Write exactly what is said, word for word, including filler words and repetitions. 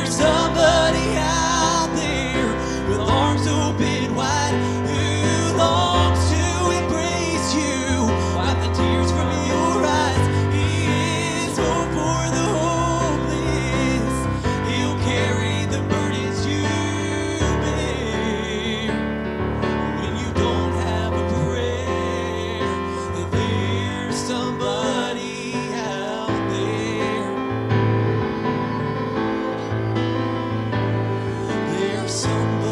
There's somebody out there with arms open wide who longs to embrace you. Wipe the tears from your eyes. He is hope for the hopeless. He'll carry the burdens you bear. When you don't have a prayer, there's somebody out there. There's somebody